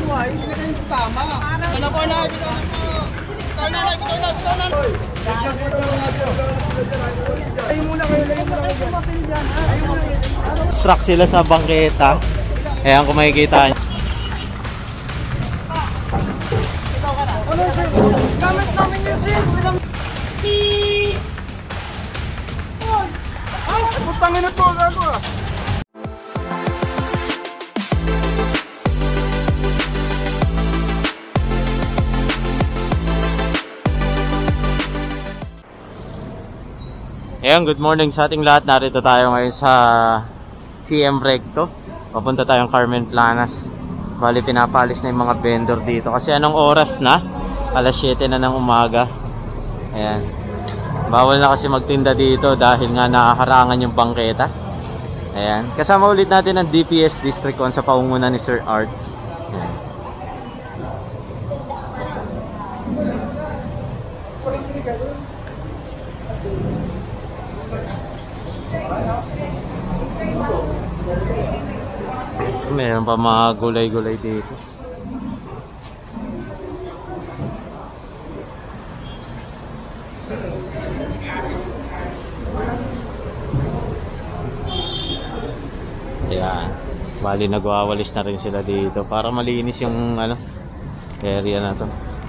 buhay, hindi na yung tama. Ano po na, bitaw na po. Bitaw na. Ayun muna kayo, Struck sila sa bangketa. Ayan kung makikita nyo. Ano sir? Gamit namin yun sir. Ay, putangin na to. Gago ah. Ayan, good morning sa ating lahat. Narito tayo ngayon sa CM Recto. Papunta tayong Carmen Planas. Bali, pinapalis na yung mga vendor dito. Kasi anong oras na? Alas 7 na ng umaga. Ayan. Bawal na kasi magtinda dito dahil nga nakaharangan yung bangketa. Ayan. Kasama ulit natin ang DPS District 1 sa paunguna ni Sir Art. Ayan. Meron pa mga gulay-gulay dito. Ayan. Bali nagwawalis na rin sila dito para malinis yung area na to.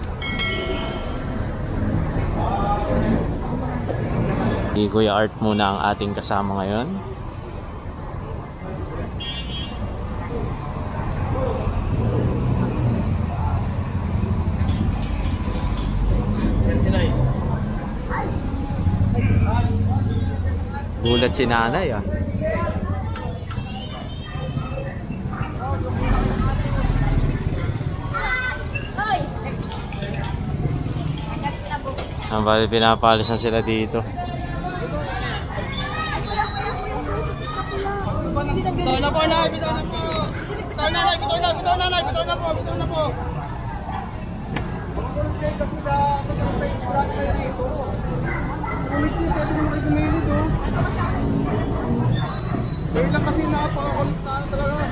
Kuya Art muna ang ating kasama ngayon. Gulat si nanay ah. Ang bali pinapalis na sila dito. Bitaw na po. Bitaw na po. Dahil lang kasi napakakulit na talaga.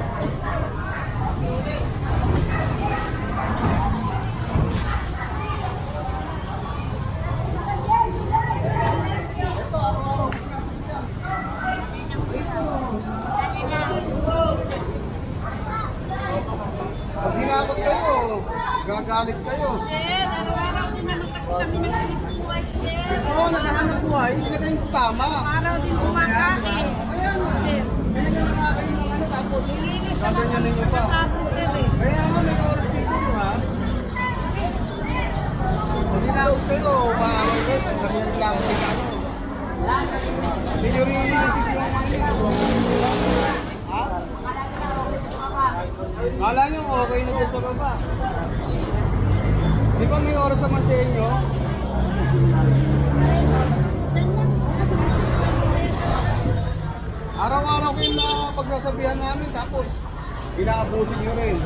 Pag hinakot kayo, gagalit kayo. Araw-araw din naman kasi kami nagbubuhay, sir. Oo, naghahanap buhay, hindi na yung tama. Araw din kumakain. Ayan nga. Hindi na kumakain ng tapos. Nilinis naman kami sa kasapon, sir eh. Kaya nga may oras dito, ha? Pag hinakot kayo, maaway kayo, nagkaroon lang kayo. Hindi nyo rin inisip yung ha? Kala nyo okay na sa baba. Di ba may oras naman sa inyo? Araw-araw kayo na pagsasabihan namin tapos inaabusin nyo rin.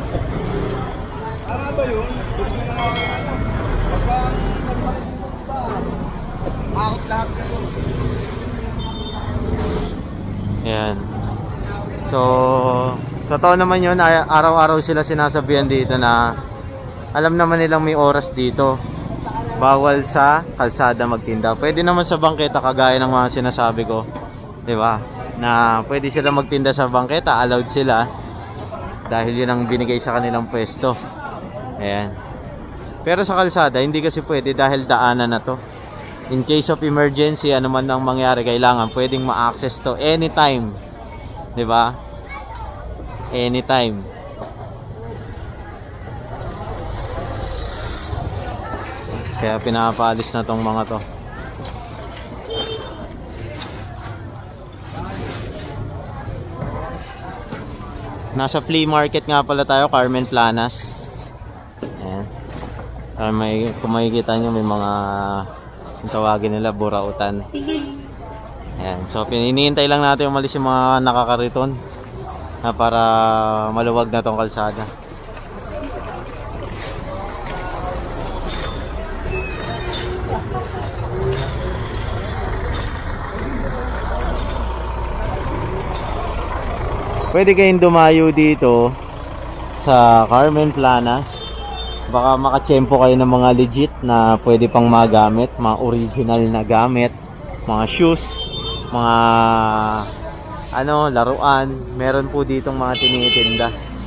Ano ba yun? Pagka nagmalisimot ba? Makot lahat kayo. Ayan. So, totoo naman yun, araw-araw sila sinasabihan dito na alam naman nilang may oras dito. Bawal sa kalsada magtinda. Pwede naman sa bangketa kagaya ng mga sinasabi ko. 'Di ba? Na pwede sila magtinda sa bangketa, allowed sila. Dahil yun ang binigay sa kanilang pwesto. Ayan. Pero sa kalsada, hindi kasi pwede dahil daanan na to. In case of emergency, ano man ang mangyari, kailangan pwedeng ma-access to anytime. 'Di ba? Anytime. Kaya pinapalis na tong mga to. Nasa flea market nga pala tayo, Carmen Planas. Ayan. Kung makikita nyo, may mga tawagin nila burautan. Ayan. So pinihintay lang natin umalis yung mga nakakariton para maluwag na tong kalsada. Pwede kayong dumayo dito sa Carmen Planas. Baka makatsyempo kayo ng mga legit na pwede pang magamit, mga original na gamit, mga shoes, mga laruan. Meron po ditong mga tinitinda.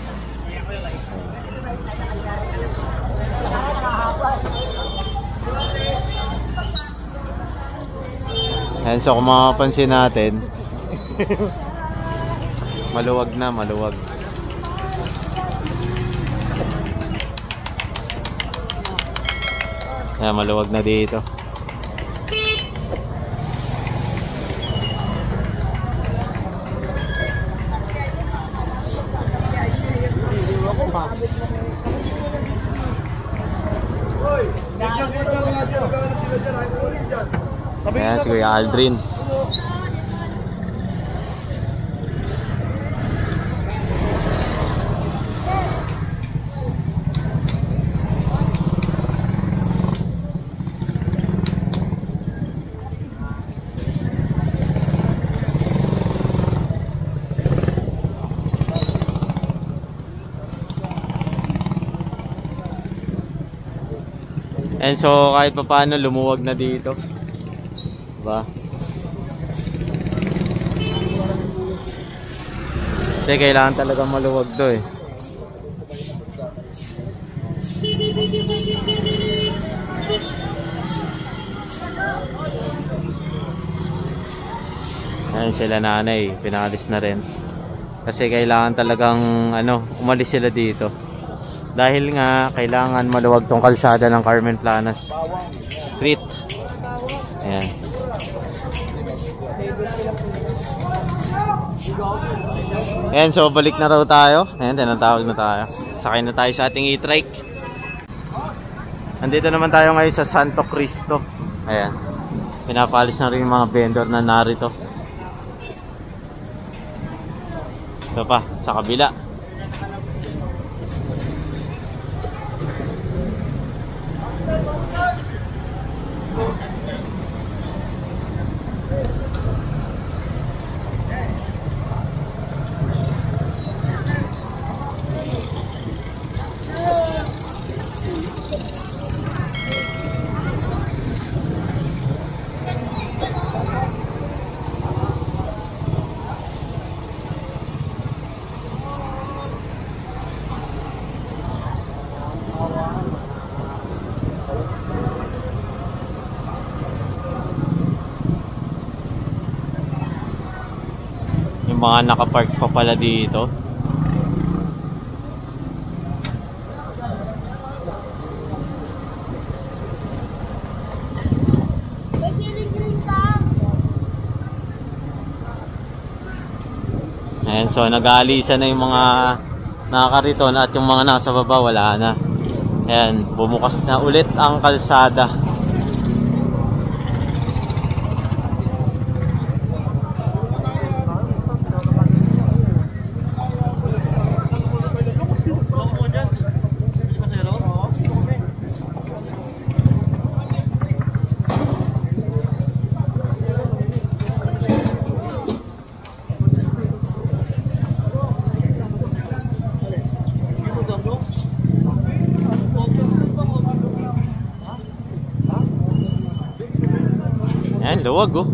Ayan, so kung makapansin natin, maluwag na, maluwag. Ayan, maluwag na dito. Ayan, si Kuya Aldrin. And so kahit pa paano lumuwag na dito. Diba? Kasi kailangan talagang maluwag to eh. Ayan sila nanay, pinalis na rin. Kasi kailangan talagang umalis sila dito. Dahil nga kailangan maluwag tong kalsada ng Carmen Planas Street. Ayan. Ayan, so balik na raw tayo. Ayan, tinatawag na tayo. Sakay na tayo sa ating e-trike. Nandito naman tayo ngayon sa Santo Cristo. Ayan. Pinapalis na rin yung mga vendor na narito. Ito pa, sa kabila. Mga nakapark pa pala dito. Ayan, so nag-aalisan na yung mga nakakariton at yung mga nasa baba wala na. Ayan, bumukas na ulit ang kalsada. Ayan, luwag oh.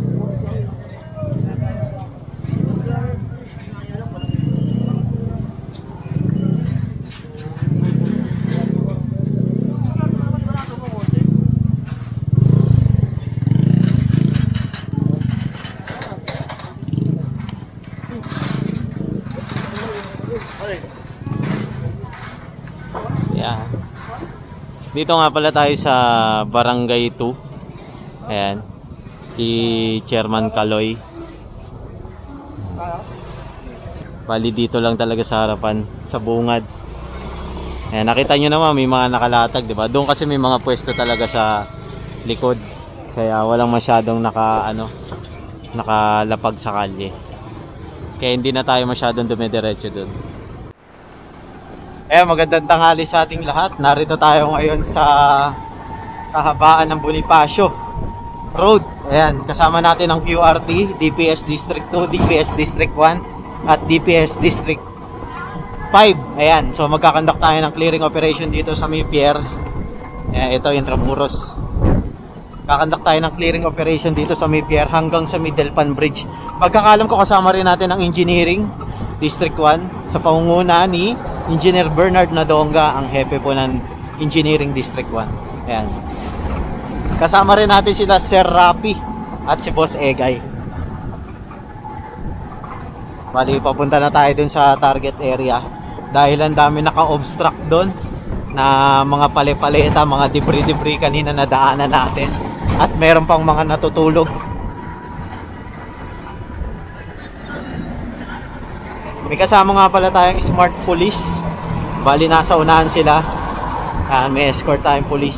Yeah. Dito nga pala tayo sa Barangay 2. Ayan. Si Chairman Kaloy. Bali dito lang talaga sa harapan, sa bungad. Ayan, nakita nyo naman may mga nakalatag, diba? Doon kasi may mga pwesto talaga sa likod. Kaya walang masyadong nakalapag sa kalye. Kaya hindi na tayo masyadong dumidiretso doon. Magandang tanghali sa ating lahat. Narito tayo ngayon sa kahabaan ng Bonifacio Road. Ayan, kasama natin ang QRT, DPS District 2, DPS District 1 at DPS District 5. Ayan, so magkakandak tayo ng clearing operation dito sa may pier. Ayan, ito Intramuros. Kakandak tayo ng clearing operation dito sa may pier hanggang sa Middlepan Bridge. Pagkakalam ko kasama rin natin ang Engineering District 1 sa pangunguna ni Engineer Bernard Nadonga, ang hepe po ng Engineering District 1. Ayan. Kasama rin natin sila Sir Rapi at si Boss Egay. Bali, papunta na tayo dun sa target area dahil ang dami naka-obstruct dun na mga pale-paleta, mga debris-debris kanina na daanan natin, at meron pang mga natutulog. May kasama nga pala tayong smart police. Bali, nasa unahan sila. May escort tayong police.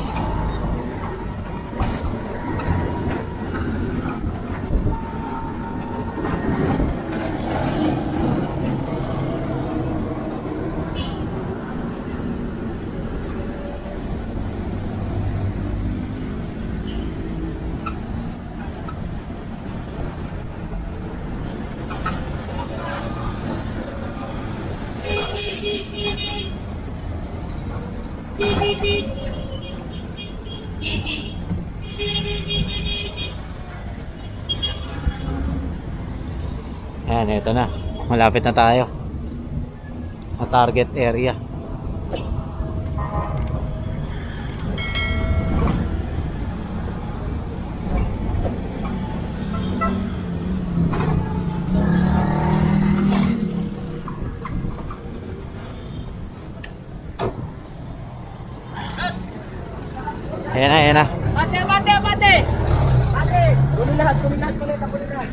Ayan, ito na. Malapit na tayo sa target area. Ayan na, ayan na. Bate! Bate! Kunin lahat, paleta.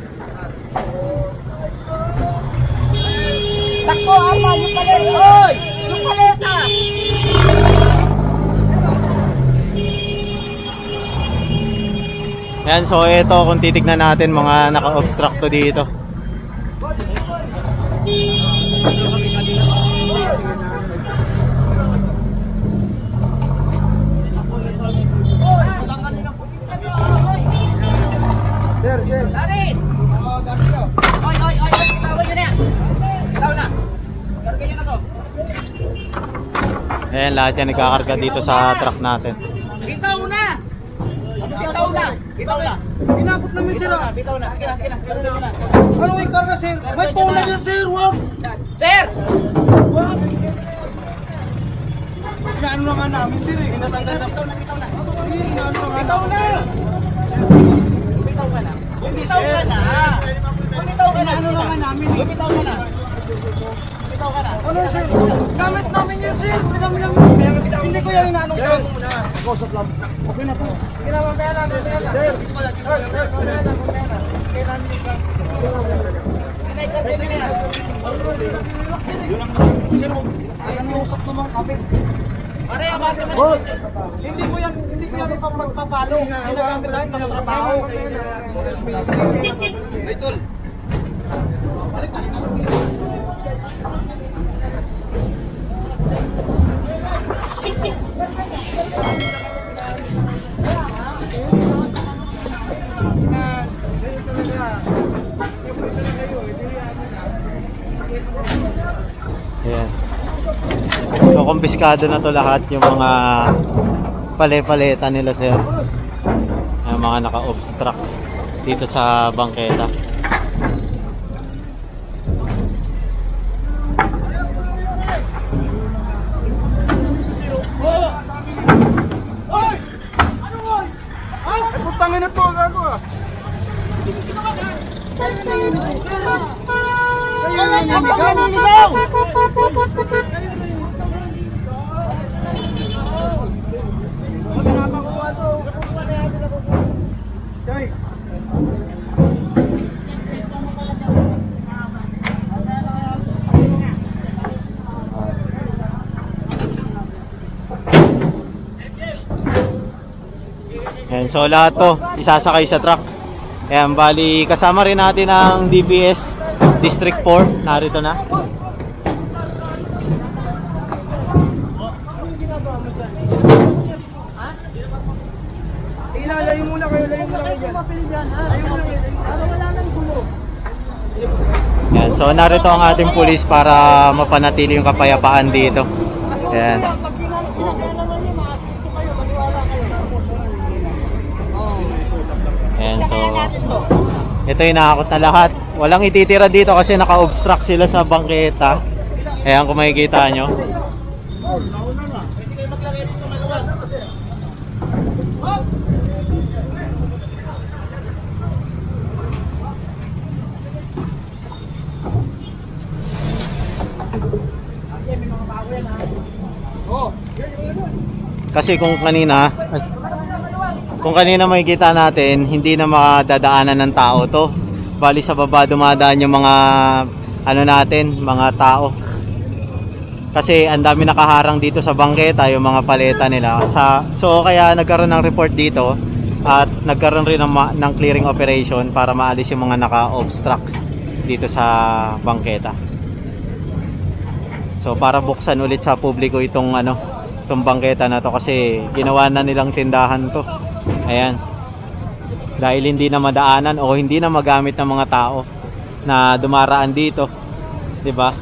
Takbo, Arma, yung paleta! Oy! Yung paleta! Ayan, so ito kung titignan natin mga naka-obstructo dito. Sir. Darin! Oy! Tawag nyo na yan! Tawag na! Karga nyo na to! Ayan, lahat yan nagkakarga dito sa truck natin. Bitaw na! Pinabot namin sir! Bitaw na! Sige na! Ano may karga sir? May pula niya sir! Wag! Sir! Wag! Inaano na nga namin sir eh! Inatanggal na! Bitaw na! Bitaw na! Hindi sir! Bitaw ka na! Ano na nga namin eh! Bitaw ka na! Ano sir? Gamit namin yun sir! Hindi ko yan inaanong sir! Kausap lang. Okay na po. Sige na, mamaya lang. Sir! Sir, usap naman kami. Boss, hindi ko yan pagpapalo. Ginagamit lang ng trabaho. Idol. Ayan. So kumpiskado na to lahat yung mga pale-paleta nila sir. Yung mga naka-obstruct dito sa bangketa. Putangin na to, gago ah. Ayan, so lahat to isasakay sa truck. Ayan, bali kasama rin natin ang DPS District 4. Narito na. Layo muna kayo dyan. Layo muna kayo. Wala nang gulo. Yan. So narito ang ating pulis para mapanatili yung kapayapaan dito. Yan. Pag pinagkailangan niyo, makakito kayo, maniwala kayo. Yan. So ito yung nakakot na lahat. Walang ititira dito kasi naka-obstruct sila sa bangketa. Ayan kung makikita nyo. Kasi kung kanina makikita natin, hindi na makadadaanan ng tao to. Bali sa baba dumadaan yung mga mga tao. Kasi ang dami nakaharang dito sa bangketa, yung mga paleta nila. So kaya nagkaroon ng report dito at nagkaroon rin ng clearing operation para maalis yung mga naka-obstruct dito sa bangketa. So para buksan ulit sa publiko itong bangketa na to kasi ginawa na nilang tindahan to. Ayan. Dahil hindi na madaanan o hindi na magamit ng mga tao na dumaraan dito, 'di ba?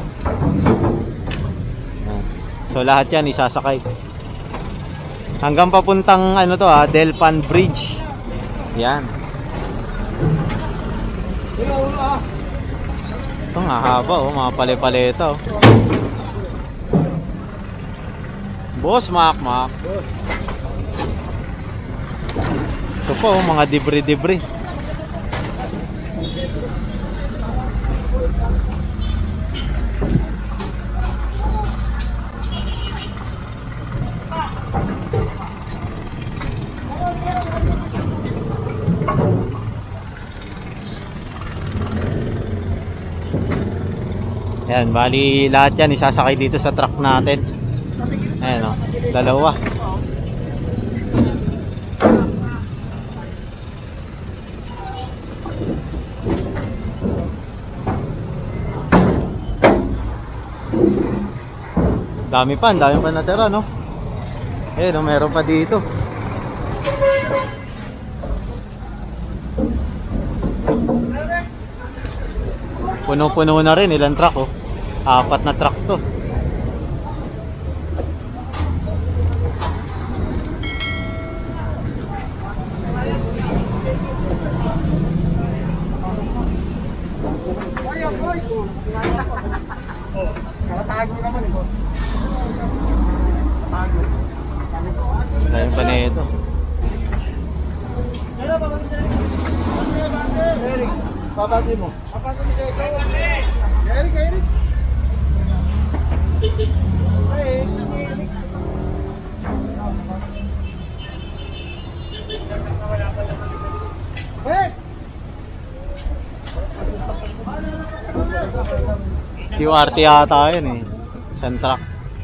So lahat 'yan isasakay. Hanggang papuntang Delpan Bridge. Yan. Ito nga haba mga pale-paleta Boss Mac. Boss. Ito po mga debris. Ayan, bali lahat yan isasakay dito sa truck natin. Ayan dalawa. Dami pa natira, no? Ayan, meron pa dito. Puno-puno na rin, ilang truck 4 na truck to. Ayun pa na ito. Babati mo. Babati mo siya ito. Eric. Eric. QRT yata yun isang truck.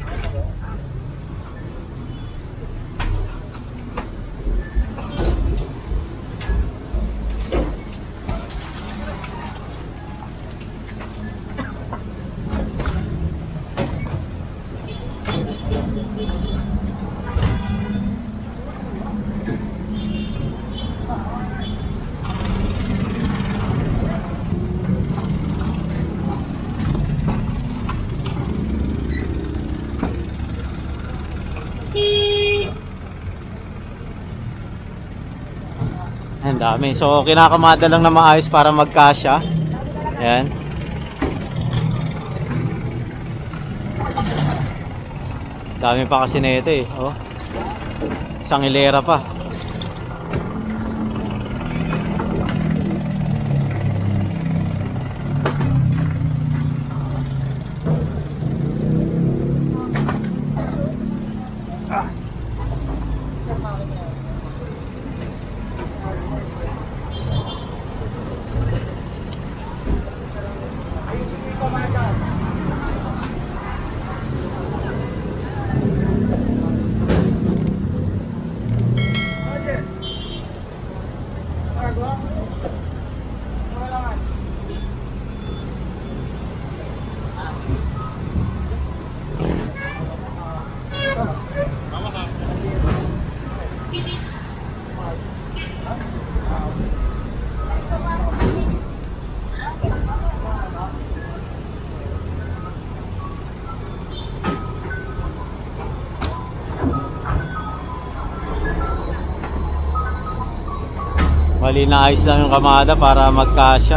Ang dami. So kinakamada lang na maayos para magkasya. Ayan. Dami pa kasi na ito Isang hilera pa. Bali na ayos lang yung kamada para magkasya.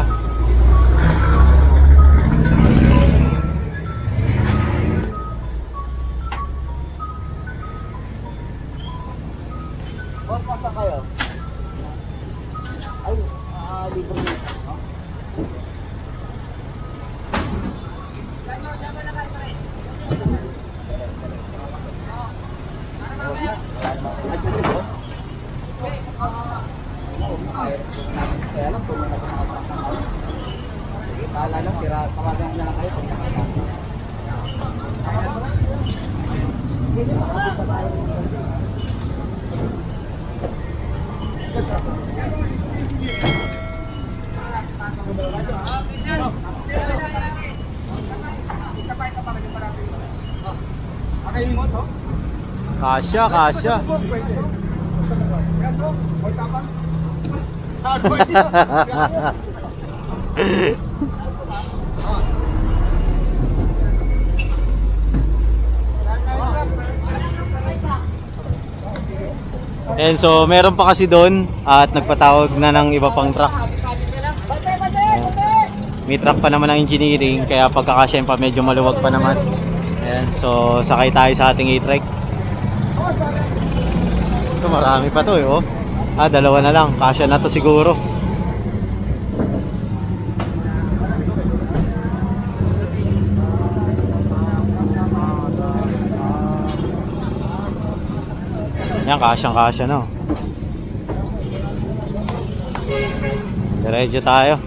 Boss, masa kayo? Ay, libre. Kaya lang, kung kala lang, sira, kawagan na lang kayo kung nakakita. Kasya, kasya. And so meron pa kasi doon at nagpatawag na ng iba pang truck. May truck pa naman ng engineering kaya pagkakasyahin pa medyo maluwag pa naman. Ayan, so sakay tayo sa ating e-trike. Ito marami pa to eh, oh. Dalawa na lang, kasya na to siguro. Yan, kasyang-kasya no. Diretso tayo.